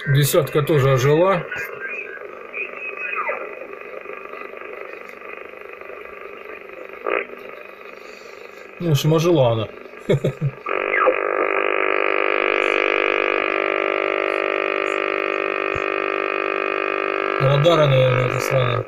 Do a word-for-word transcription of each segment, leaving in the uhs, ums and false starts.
Десятка тоже ожила. Ну, в общем, ожила она. Радары, наверное, это странно.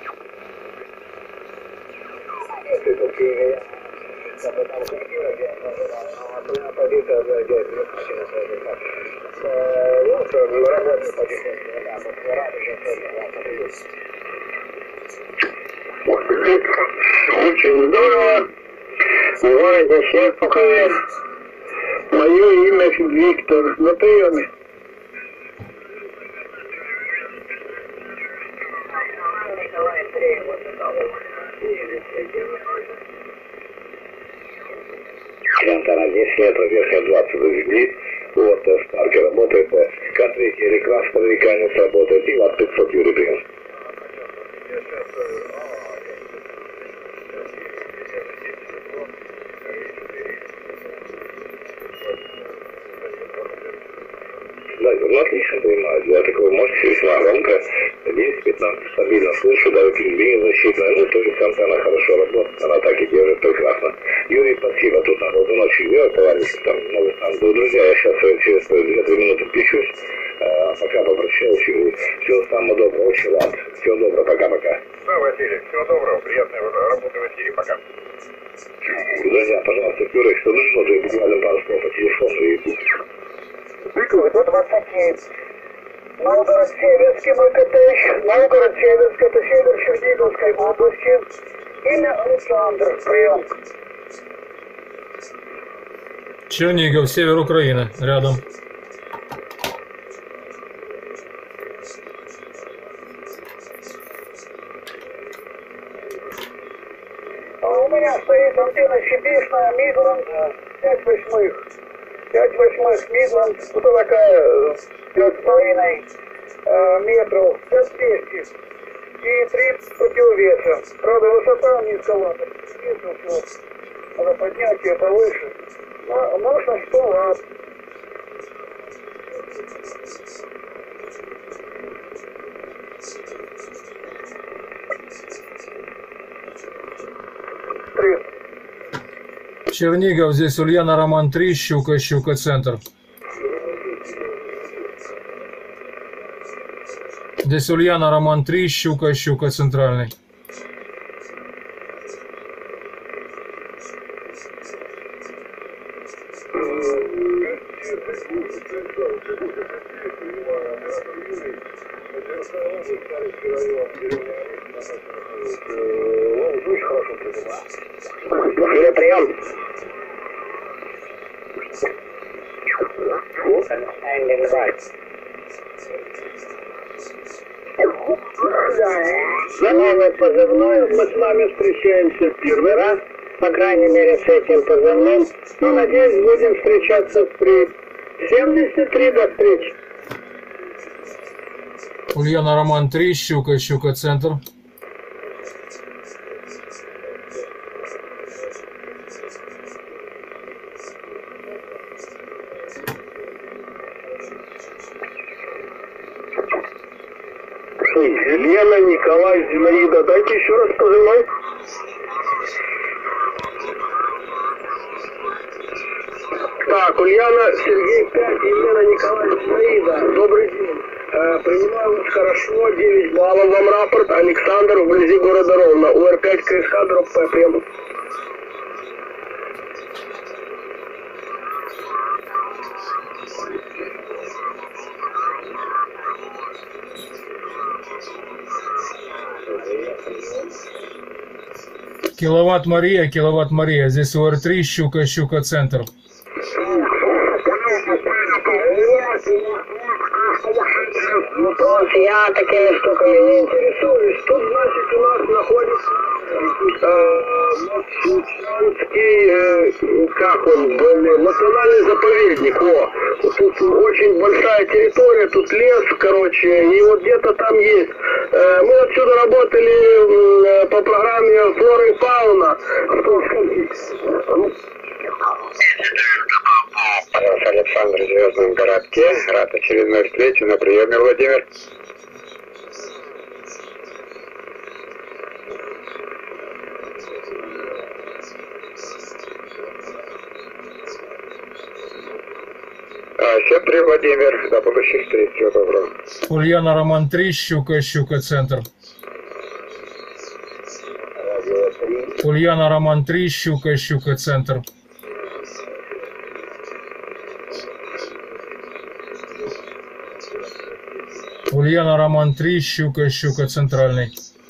Очень здорово. В городе Серпухове. Мое имя Виктор. На приеме. Антенна десять метров, верхняя двадцать до земли. Вот, старки работает. К три реклам, подвеканец работает. И вот пятьсот Юрий прием. Да, ну отлично понимаю. Для такой мощности весьма громко. десять-пятнадцать стабильно слышу, дают линии защитная. Ну, то есть антенна хорошо работает, она так и держит прекрасно. Юрий, спасибо. Тут народу ночью делать, товарищи. Там, ну, там, друзья, я сейчас через две-три минуты пищусь. А, пока попрощаюсь, Юрий. Всего самого доброго, очень рад. Всего доброго, пока-пока. Да, Василий, всего доброго, приятной работы в эфире, пока. Друзья, пожалуйста, Юрий, что нужно, то буквально пару слов по телефону и... сто двадцать Новгород-Северский, мой коттедж. Новгород-Северский, это север Черниговской области. Имя Александр, прием. Чернигов, север Украины, рядом. У меня стоит антенна щепишная, Мидланд, пять восьмых. пять восьмых Мидланд, вот такая, пять с половиной метров, пять двести. И три противовеса. Правда, высота низковата. Надо поднять ее повыше. Но мощность сто ватт. Чернигов, здесь Ульяна, Роман три, Щука, Щука, центр. Здесь Ульяна, Роман три, Щука, Щука, центральный. Прием. За новый позывной мы с вами встречаемся в первый раз, по крайней мере с этим позывным, но надеюсь будем встречаться впредь. семьдесят три, до встречи. Ульяна, Роман три, Щука, Щука, центр. Елена, Николай, Зинаида, дайте еще раз позывной. Так, Ульяна, Сергей пять, Елена, Николай, Зинаида. Добрый день. Э, принимаю вас хорошо, девять баллов вам рапорт. Александр, вблизи города Ровно. УР пять КСХ, дроп П, прием. Киловатт Мария, Киловатт Мария. Здесь УР три, Щука, Щука, центр. Я такими штуками не интересуюсь. Тут, значит, у нас находится э, как он, блин, национальный заповедник. О, тут очень большая территория, тут лес, короче, и вот где-то там есть. Э, мы отсюда работали э, по программе «Флора и фауна». Александр в Звездном городке. Рад очередной встрече на приеме, Владимир. А, всем привет, Владимир. До будущих встреч. Всего доброго. Ульяна Роман три, Щука, Щука, центр. Ульяна Роман три, Щука, Щука, центр. Ульяна Роман три, Щука, Щука, центральный.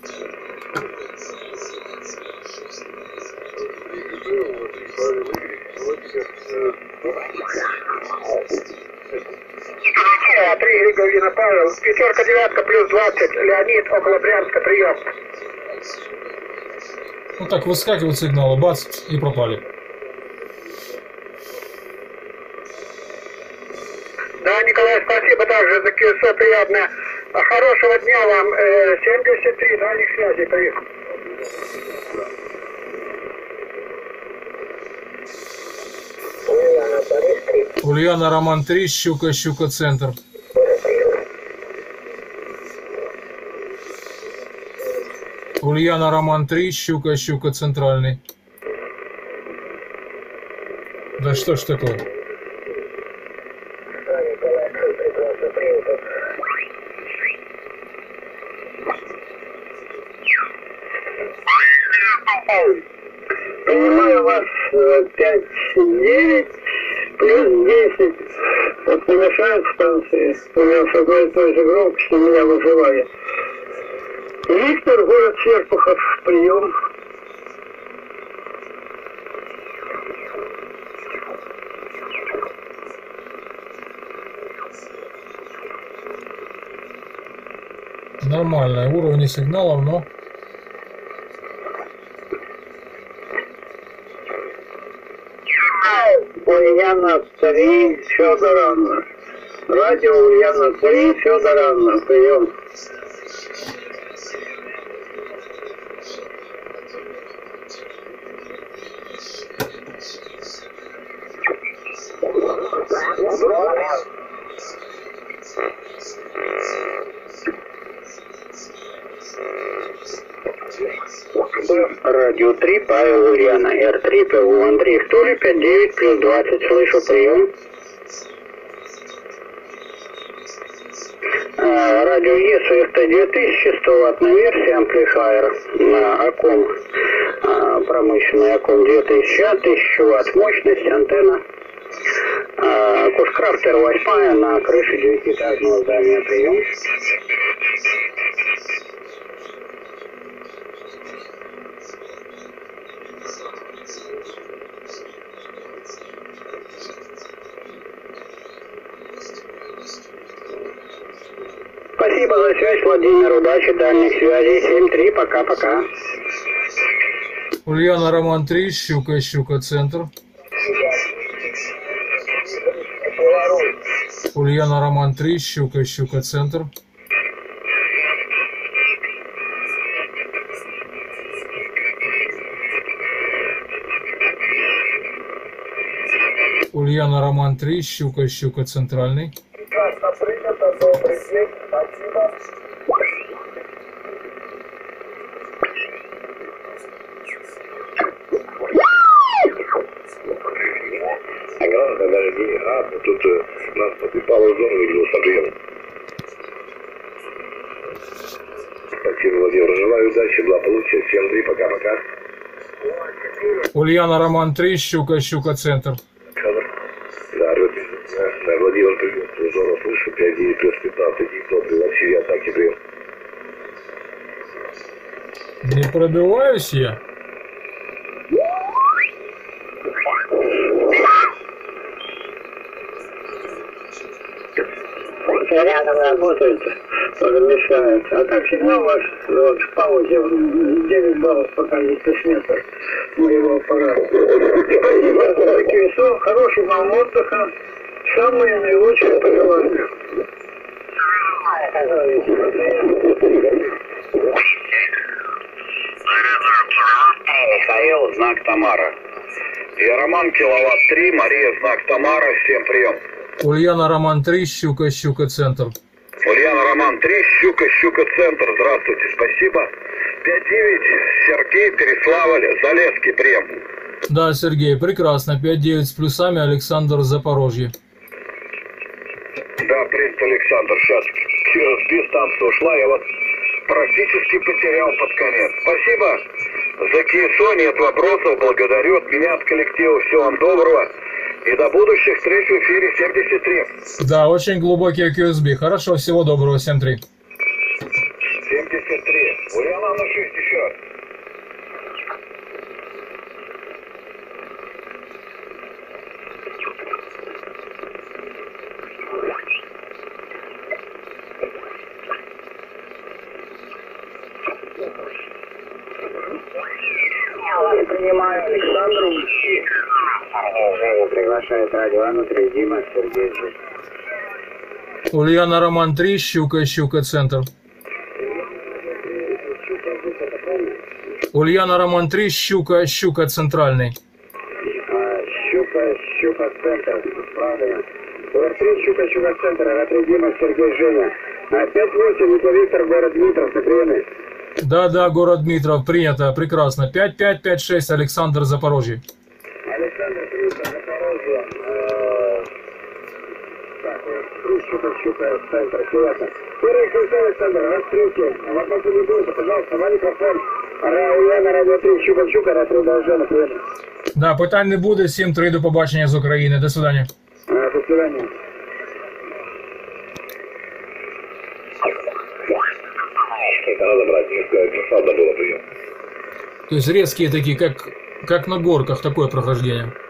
три Григовина Павел, пятерка, девятка, плюс двадцать, Леонид, около Брянска, прием. Ну так выскакивают сигналы, бац, и пропали. Да, Николай, спасибо также за все приятное. Хорошего дня вам. семьдесят три дальних связей, прием. Ульяна Роман три, Щука, Щука, центр. Ульяна Роман три, Щука, Щука, центральный. Да что ж такое? Принимаю вас пять девять плюс десять. Вот не мешает станции. У меня с одной и той же громкостью меня вызывает. Виктор, город Серпухов, прием. Нормальные уровни сигналов, но... Ульяна три, Федоровна. Радио Ульяна три, Федоровна, прием. Радио три, Павел, Ульяна, Р три, ПУ, Андрей, кто ли, пять девять плюс двадцать, слышу, прием. А, радио ЕС две тысячи, сто ваттная версия, амплифайер на АКОМ, а, промышленный АКОМ две тысячи, тысяча ватт мощность, антенна. А, Кушкрафтер восьмая на крыше девятиэтажного здания, прием. Спасибо за связь, Владимир. Удачи, дальних связей. семь три, пока-пока. Ульяна Роман три, Щука, Щука, центр. Ульяна Роман три, Щука, Щука, центр. Ульяна Роман три, Щука, Щука, центральный. Прекрасно принято, добрый день, спасибо. Огромное дожди, а тут э, нас попало в зону видел с объемом. Спасибо, Владимир. Желаю удачи, благополучия. Всем три, пока-пока. Ульяна Роман три, Щука, Щука, центр. Да, да, Владимир, привет. Зона слышу, пять девять плюс пятнадцать, добрый, вообще я так и прием. Не пробиваюсь я. Рядом работает, тоже мешает. А так сигнал ваш вот, в паузе девять баллов пока не коснется моего аппарата. Спасибо, Кивисов, хорошего вам отдыха. Самые наилучшие пожелания. Михаил, знак Тамара. Я Роман, киловатт три, Мария, знак Тамара, всем прием. Ульяна Роман три, Щука, Щука, центр. Ульяна Роман три, Щука, Щука, центр, здравствуйте, спасибо. пять девять, Сергей, Переславль, Залесский, прием. Да, Сергей, прекрасно. пять девять с плюсами, Александр, Запорожье. Да, принц Александр, сейчас через дистанцию ушла, я вас практически потерял под конец. Спасибо за КСО, нет вопросов, благодарю от меня, от коллектива, всего вам доброго. И до будущих встреч в эфире семьдесят три. Да, очень глубокий кью эс би. Хорошо, всего доброго, семь три. семьдесят три. Ульяна на шесть еще раз. Принимаю Александру. Приглашает радио внутри Дима, Сергей. Ульяна Роман три, Щука, Щука, центр. Ульяна Роман три, Щука, Щука, центральный. Щука, Щука, центр. Правильно. три, Щука, Щука, центр. внутри Дима, Сергей, Женя. пять восемь, это Виктор, город Дмитров, на приеме. Да, да, город Дмитров, принято, прекрасно. пять пять пять шесть, Александр, Запорожье. Александр, принято, Запорожье. Так, Щука, Щука, центр, приятно. Первый ключ, Александр, раскрытие. Вопросы не будет, пожалуйста, на микрофон. Ульяна, радио три, Щука, Щука, радио три, Должена, приятно. Да, питань не буде, сім три, до побачення з України. До свидання. До свидания. Это надо брать, не сказать, надо было прием. То есть резкие такие, как, как на горках, такое прохождение.